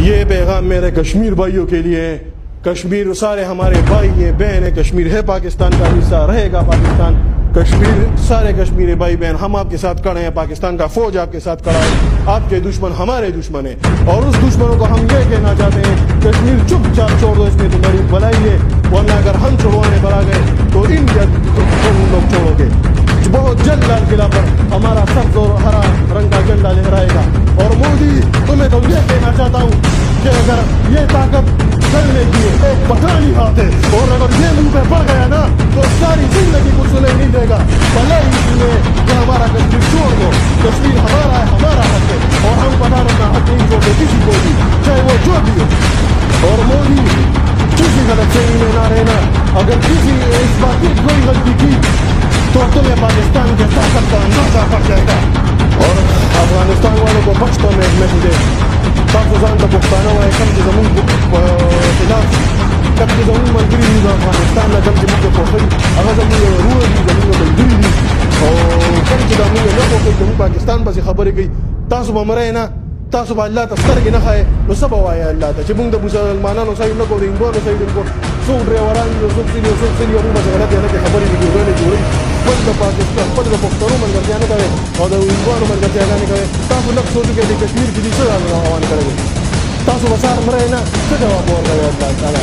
یہ پیغام میرے کشمیر بھائیوں کے لیے ہے. کشمیر سارے ہمارے بھائی ہیں بہن ہیں. کشمیر ہے پاکستان کا حصہ, رہے گا پاکستان. کشمیر سارے کشمیری بھائی بہن ہم آپ کے ساتھ کھڑے ہیں. پاکستان کا فوج آپ کے ساتھ کھڑا ہے. آپ کے دشمن ہمارے دشمن ہیں, اور اس دشمنوں کو ہم یہ کہنا چاہتے ہیں کشمیر چپ چاپ چھوڑ دو, اس میں تمہاری بھلائی ہے, ورنہ اگر ہم چھوڑوانے پر آ گئے تو انڈیا تم لوگ چھوڑو گے. بہت جلد لال قلعہ پر ہمارا سبز اور ہرا رنگ کا جھنڈا لہرائے گا. اور مودی تمہیں تو یہ کہنا چاہتا ہوں کہ اگر یہ طاقت کرنے کی ایک پٹھانی ہاتھ ہے, اور اگر یہ منہ پہ پڑ گیا نا تو ساری زندگی کو سنے نہیں دے گا. بھلائی اس میں کہ ہمارا کشمیر چھوڑ دو. کشمیر ہمارا ہے, ہمارا حق ہے, اور ہم پٹھانوں کا حق نہیں چھوڑتے کسی کو بھی, چاہے وہ جو بھی ہو. اور مودی کسی غلط فہمی میں نہ رہنا. اگر کسی نے اس بات کی کوئی غلطی کی تو تمہیں پاکستان کے طاقت کا اندازہ پڑ جائے گا. اور افغانستان والوں کو بخشتوں میں ایک میسج ہے. پاکستان کا پختانہ ہوا ہے کم کی زمین کو خلاف کم کی زمین منگری دی افغانستان میں کم کی مجھے پوکھری اگر زمین روح دی زمین میں منگری دی اور کم کی زمین میں پوکھری جمہور پاکستان بس خبریں گئی تاسو بمرے نا تاسو با اللہ تستر کی نہ خائے نو سب ہوا ہے اللہ تا چبنگ دا مسلمانانو سائد نکو دا انگوانو سائد انکو سوک ڈریوران جو سوک سیلیو مو بس غلط ہے کہ خبری بھی گوڑے جوڑی پل دا پاکستان پل دا پختانو من کرتے آنے کرے اور دا انگوانو من کرتے آنے کرے تاسو لگ سوچو کہ دی کشمیر کی دی سر آوان کرے گے تاسو بسار مرے نا سر جواب بور گئے اللہ تعالیٰ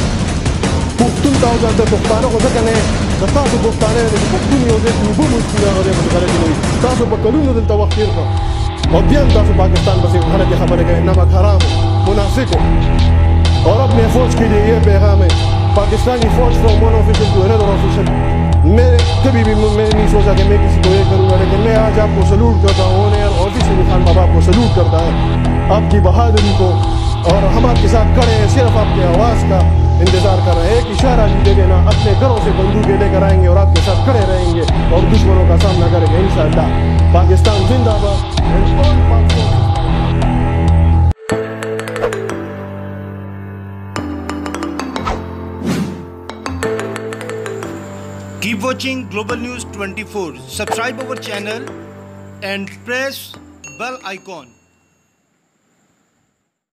پختون تاو جانتے پختانو کو سکنے تاسو پختانے دے پختونی ہو دے نبو مجھتی ہو دے مجھے کرے گی تاسو پکلون دلتا وقت تیر کا اور بھی ہم تاسو پاکستان بس ایک حالت خبر ہے نمک حرام منافق ہو. اور اپنے فوج کے لیے یہ پیغام ہے پاکستانی فوج from one official to another official. میں کبھی بھی میں نہیں سوچا کہ میں کسی کو یہ کروں گا, لیکن میں آج آپ کو سلوٹ کرتا ہوں. آن ایئر آفیشلی خان بابا آپ کو سلوٹ کرتا ہے, آپ کی بہادری کو. اور ہم آپ کے ساتھ کھڑے ہیں, صرف آپ کے آواز کا انتظار کر رہے ہیں. ایک اشارہ بھی دے دینا, اپنے گھروں سے بندوقیں لے کر آئیں گے اور آپ کے ساتھ کھڑے رہیں گے اور دشمنوں کا سامنا کریں گے انشاءاللہ. پاکستان زندہ باد. Keep watching Global News 24. Subscribe our channel and press bell icon.